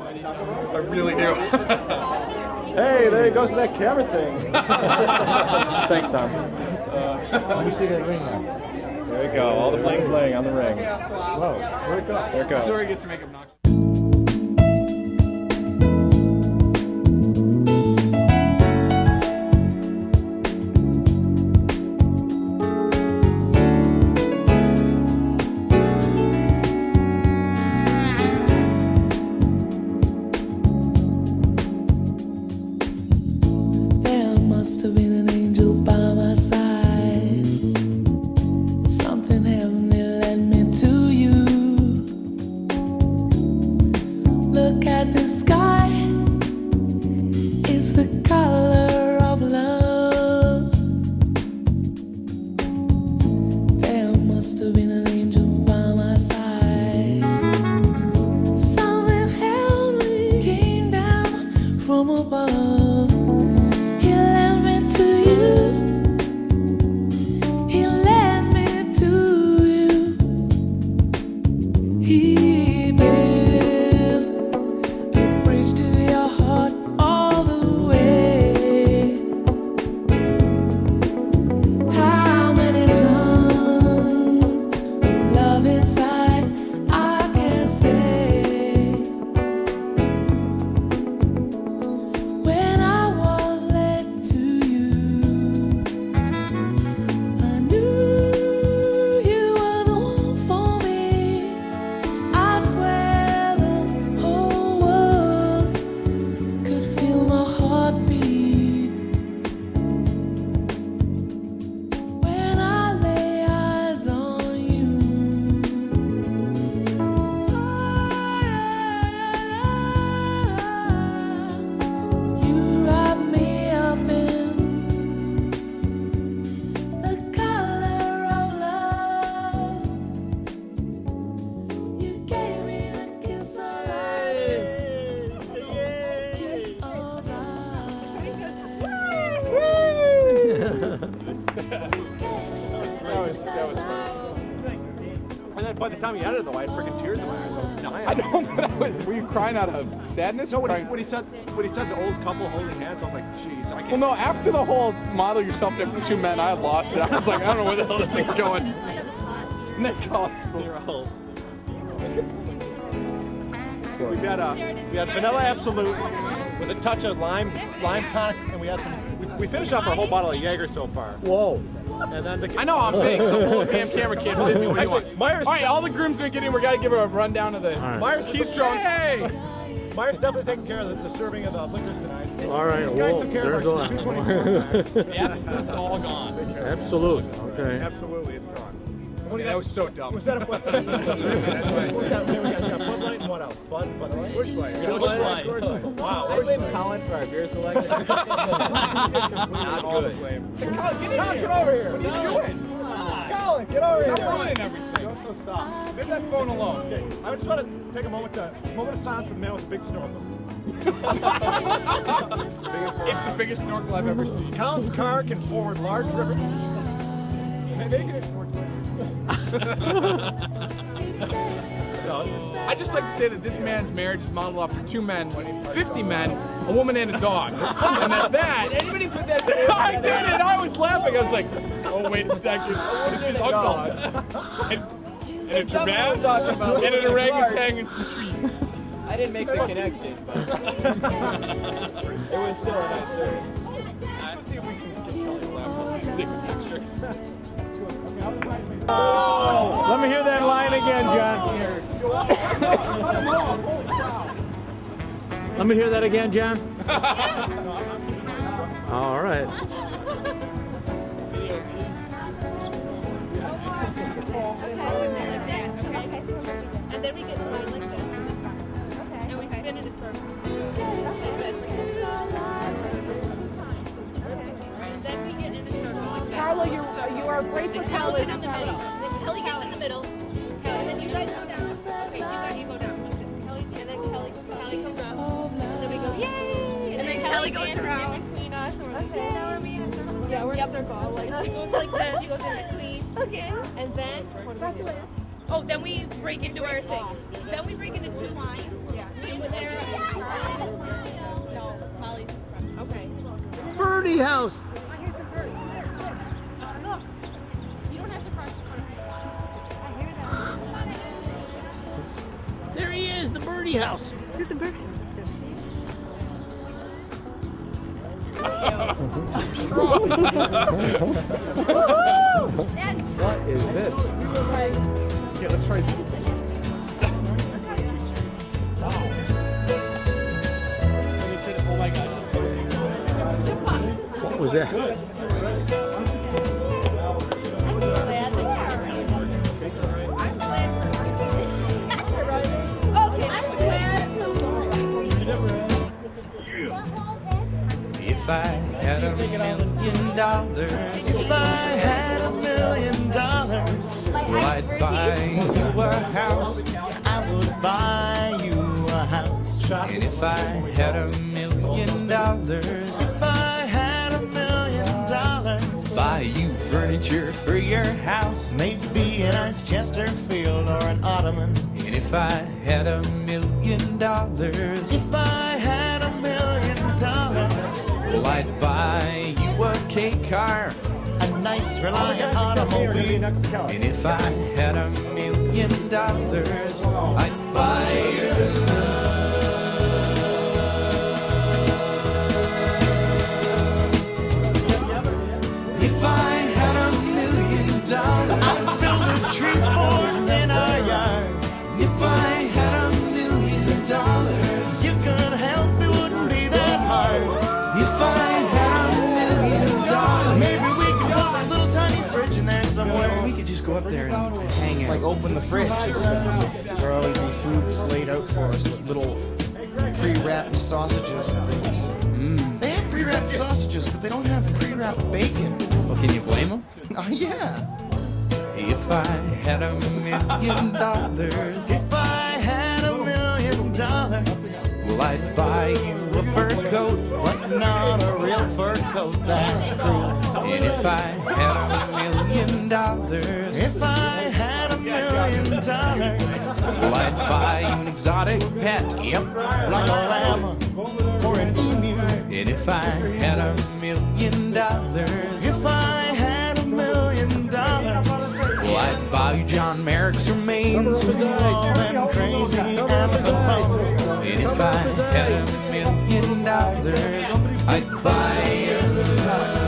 I really do. Hey, there goes that camera thing. Thanks, Tom. Let me see that ring now. There we go. All the bling bling on the ring. Whoa, where'd it go? There it goes. Sorry, get to make obnoxious. Must have been an angel by my side. Something heavenly led me to you. Look at the sky. It's the color of love. There must have been an angel by my side. Something heavenly came down from above. That was fun. And then by the time he ended, though, I had freaking tears in my eyes. I was dying. I don't. Were you crying out of sadness? No, when he said the old couple holding hands, I was like, jeez, I can't. Well, no. After the whole model yourself different two men, I lost it. I was like, I don't know where the hell this thing's going. Nick Collins. We had vanilla absolute with a touch of lime tonic, and we had some. We finished off our whole bottle of Jaeger so far. Whoa. And then I know I'm big. The whole damn camera can't fit me. What do you want? Myers. All right, all the groom's gonna get in. We gotta give her a rundown of the. Right. Myers, he's drunk. Hey. Myers definitely taking care of the serving of the liquors tonight. All right. These guys took care of our 224. Yeah, it's all gone. Absolute. Okay. Absolutely, it's gone. That was so dumb. Was that a what? We got Bud Light and what else? Bud Light. Busch Light. Wow. I blame Colin for our beer selection. Not good. Colin, get over here. What are you doing? Colin, get over here. Stop ruining everything. You're so soft. Leave that phone alone. Okay, I just want to take a moment of silence for the man with the big snorkel. It's the biggest snorkel I've ever seen. Colin's car can forward large rivers. They can forward. So, I just like to say that this man's marriage is modeled after two men, 50 men, a woman and a dog. And that Anybody put that? I did it. I was laughing. I was like, oh wait a second, it's his uncle. And a giraffe, and an orangutan and some trees. I didn't make the connection, but it was still a nice service. Let's see if we can get Kelly's laptop and take a picture. Let me hear that line again, John. Let me hear that again, John. All right. And then we get the line like this. Okay. And we spin in a circle. And then we get in a circle like that. Carlo, you are bracelet Kelly Kelly in the middle. Then Kelly gets in the middle. And then you guys go down. Okay, you go down like this. And then Kelly comes up. And then we go, yay! And then Kelly goes around in between us. And we're like, okay, now we're being in a circle. Yeah, we're in a circle. Like, she goes like this. She goes in between. Okay. And then, oh, then we break into our thing. Then we break into two lines. Yeah. There. house. There he is, the birdie house. Here's the bird. What is this? Yeah, let's try it. Oh my god. What was that? If I had $1 million, if I had $1 million, well, I'd buy you a house. I would buy you a house. And if I had $1 million, if I had $1 million, buy you furniture for your house. Maybe a nice Chesterfield or an ottoman. And if I had $1 million, if I had $1 million, well, I'd buy you a K car, a nice Reliant automobile. And if I had $1 million, I'd buy you love. If I had $1 million, I'd build a tree fort in our yard. If I had $1 million, you could help, it wouldn't be that hard. If I had $1 million, maybe we could put a little tiny fridge in there somewhere. We could just go up there and hang out. Like open the fridge. There will be foods laid out for us with little pre-wrapped sausages and things. They have pre-wrapped sausages, but they don't have pre-wrapped bacon. Well, can you blame them? Oh, yeah. If I had $1 million, if I had $1 million, well, I'd buy you a fur coat, but not a real fur coat, that's cruel. And if I had $1 million, if I had $1 million, well, I'd buy you an exotic pet, yep, like a llama or an emu. And if I had $1 million, if I had $1 million, well, I'd buy you John Merrick's remains, all them crazy Amazon bones. And if I had $1 million, I'd buy you love.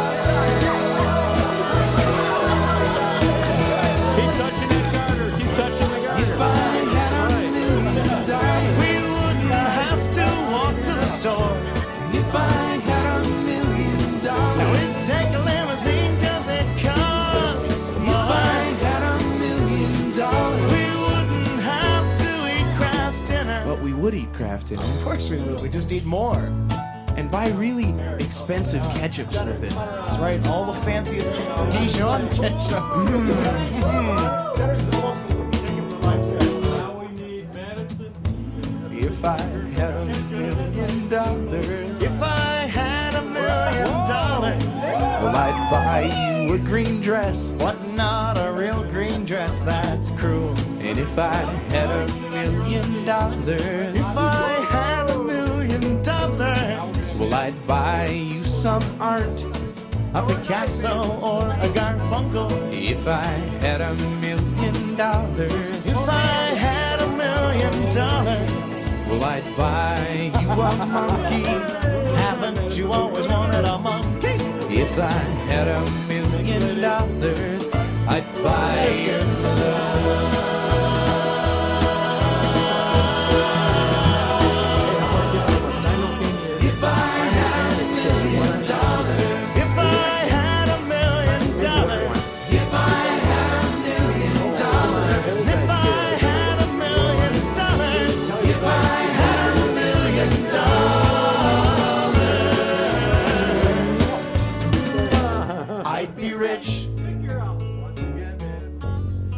Keep touching that garter. Keep touching the garter. If I had $1 million, we wouldn't have to walk to the store. If I had $1 million, we'd take a limousine 'cause it costs more. If I had $1 million, we wouldn't have to eat Kraft dinner. But we would eat Kraft dinner. Of course we would. We just eat more. And buy really expensive ketchups with it. That's right. All the fanciest Dijon ketchup. If I had $1 million, if I had $1 million, well, I'd buy you a green dress, but not a real green dress, that's cruel. And if I had $1 million, if I had $1 million, well, I'd buy you some art, a Picasso or a Garfunkel. If I had $1 million, if I had $1 million, well, I'd buy you a monkey. Haven't you always wanted a monkey? If I had $1 million, I'd buy you love. If I had $1 million, if I had $1 million, if I had $1 million, if I had $1 million, if I had $1 million, I'd be rich.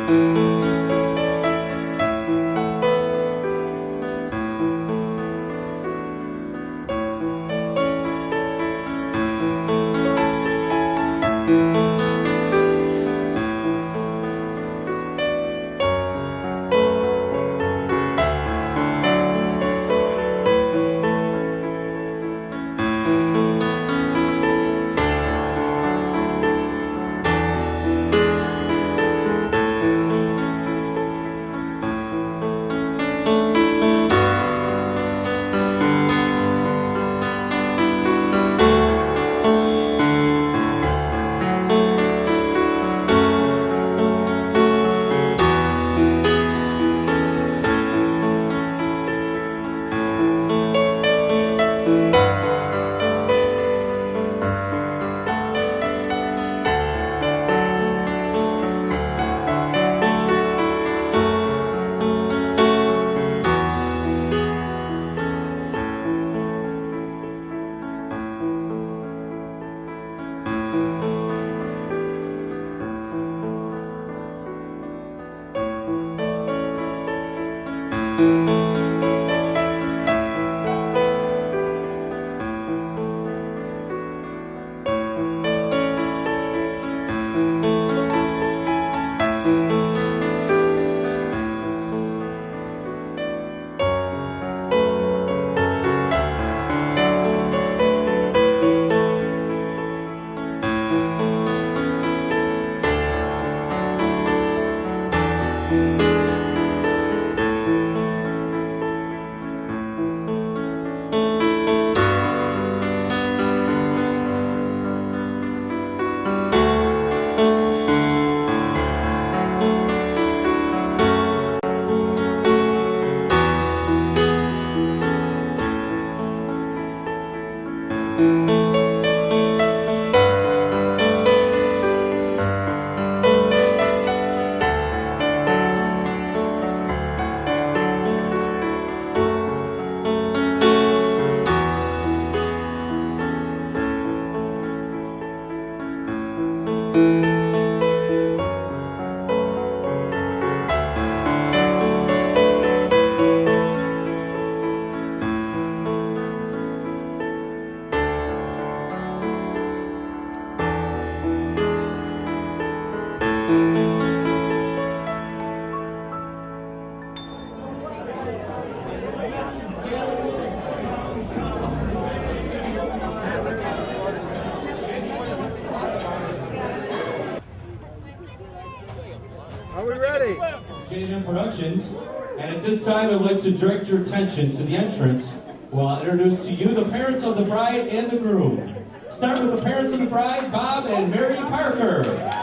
Are we ready? JM Productions, and at this time I'd like to direct your attention to the entrance where I'll introduce to you the parents of the bride and the groom. Start with the parents of the bride, Bob and Mary Parker.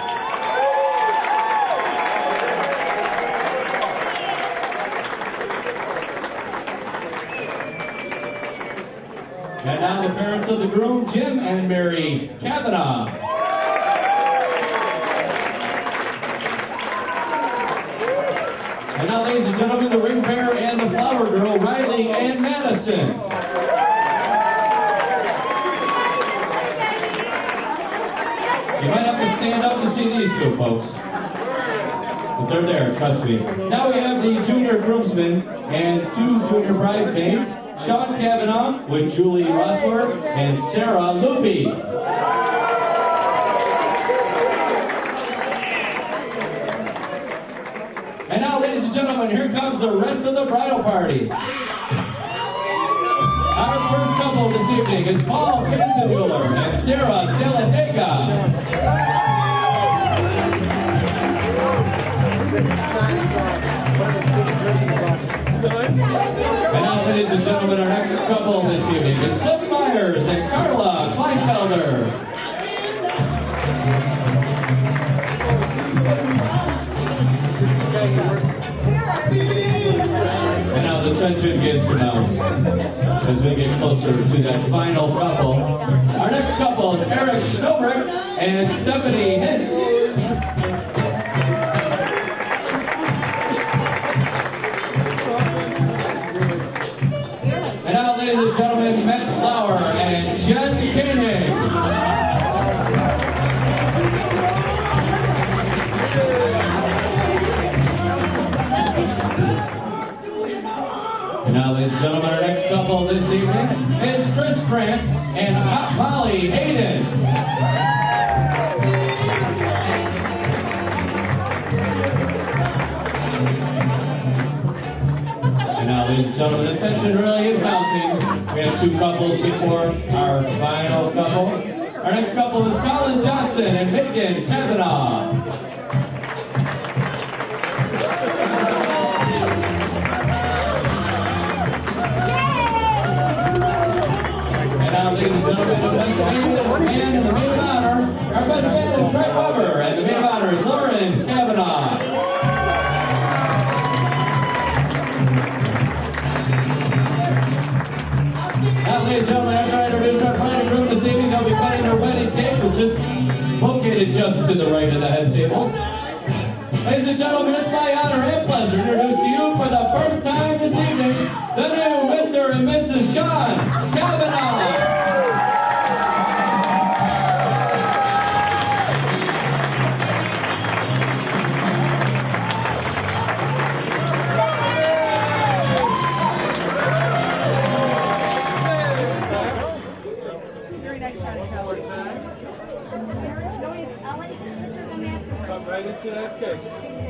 And now the parents of the groom, Jim and Mary Kavanaugh. And now, ladies and gentlemen, the ring bearer and the flower girl, Riley and Madison. You might have to stand up to see these two, folks. But they're there, trust me. Now we have the junior groomsmen and two junior bridesmaids, Sean Kavanaugh with Julie Russler and Sarah Luby. And now, ladies and gentlemen, here comes the rest of the bridal party. Our first couple this evening is Paul Pinzenmuller and Sarah Delatega. And now, ladies and gentlemen, our next couple this evening is Cliff Myers and Carla Kleinfelder. And now the tension gets pronounced as we get closer to that final couple. Our next couple is Eric Schnobrick and Stephanie Hintz. And now, ladies and gentlemen, Matt Flower and Jen Koenig. gentlemen, attention really is mounting. We have two couples before our final couple. Our next couple is Colin Johnson and Megan Kavanaugh. And now, ladies and gentlemen, the best man and the maid of honor. Our best man is Greg Weber, and the maid of honor is Lauren Kavanaugh. Now, ladies and gentlemen, after I introduce our bride and groom this evening, they'll be cutting their wedding cake, which is located just to the right of the head table. Ladies and gentlemen, it's my honor and pleasure to introduce to you for the first time this evening, the new Mr. and Mrs. John Kavanaugh. Right into that cake.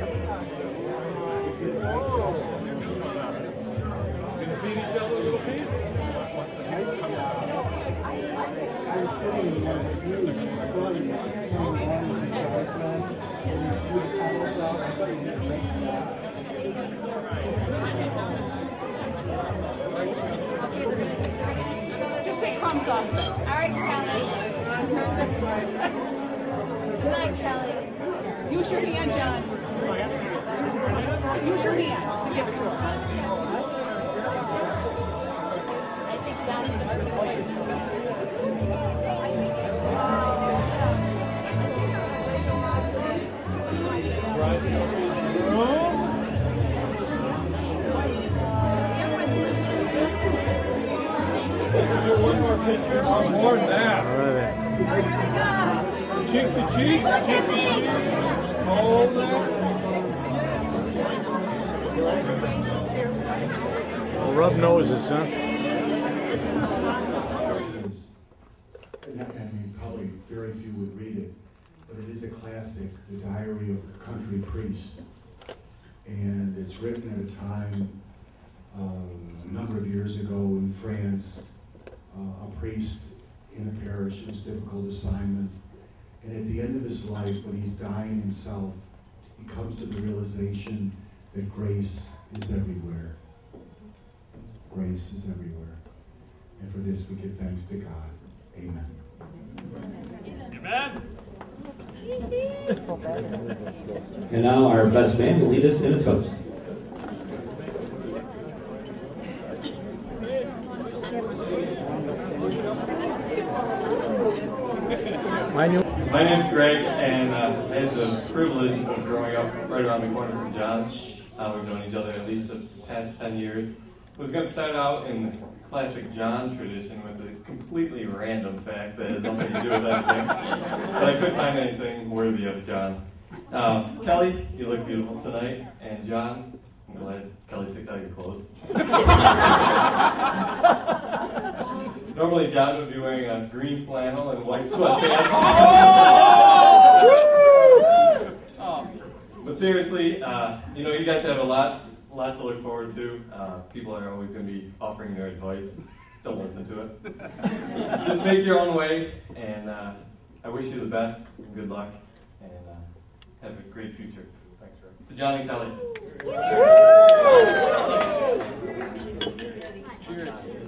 Gonna feed each other little piece? Just take crumbs off. All right, Kelly. Good night, Kelly. Use your hand, John. Use your hand to give it to her. I think John's going to be One more picture. More than that. Cheek to cheek. Hold that. Rub noses, huh? Probably very few would read it, but it is a classic, The Diary of a Country Priest. And it's written at a time, a number of years ago in France, a priest in a parish, it was a difficult assignment. And at the end of his life, when he's dying himself, he comes to the realization that grace is everywhere. Grace is everywhere. And for this, we give thanks to God. Amen. Amen. And now our best man will lead us in a toast. My name's Greg, and I had the privilege of growing up right around the corner from John. We've known each other at least the past 10 years. I was going to start out in the classic John tradition with a completely random fact that has nothing to do with anything, but I couldn't find anything worthy of John. Kelly, you look beautiful tonight, and John, I'm glad Kelly took out your clothes. Normally, John would be wearing a green flannel and white sweatpants. But seriously, you guys have a lot to look forward to. People are always going to be offering their advice. Don't listen to it. Just make your own way, and I wish you the best, and good luck, and have a great future. Thanks, Rick. To John and Kelly. Cheers.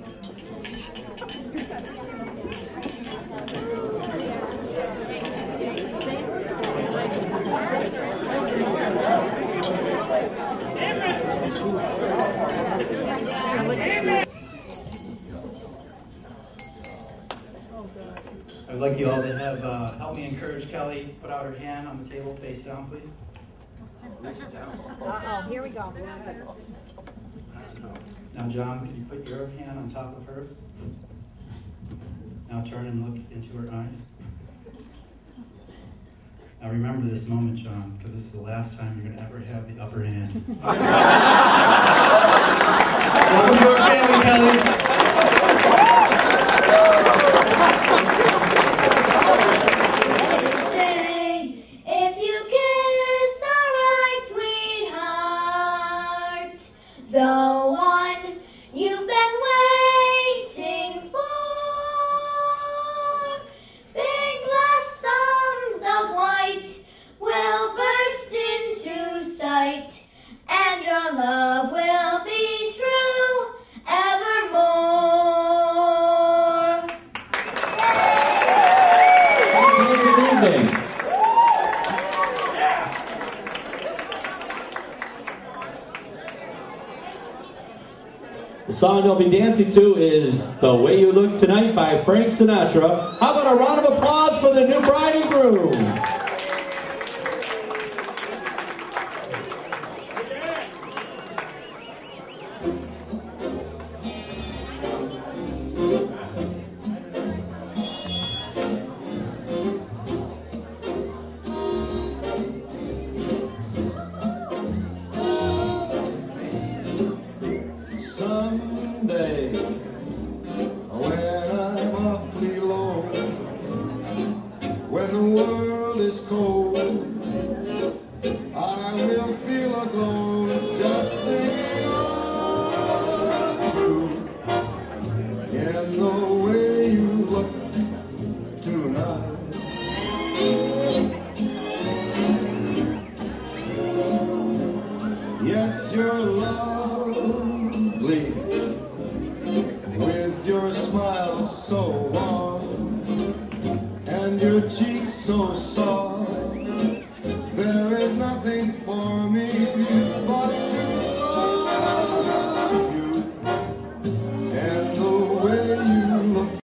I'd like you all to have help me encourage Kelly. Put out her hand on the table, face down, please. Uh-oh, here we go. Now, John, can you put your hand on top of hers? Now turn and look into her eyes. Now remember this moment, John, because this is the last time you're going to ever have the upper hand. Welcome to our family, Kelly. If you kiss the right sweetheart, the one dancing. The song they'll be dancing to is The Way You Look Tonight by Frank Sinatra. How about a round of applause for the new bride and groom? Someday, when I'm awfully low, when the world is cold, I will feel a glow just thinking of you. In the way you look tonight. Yes, you're lovely.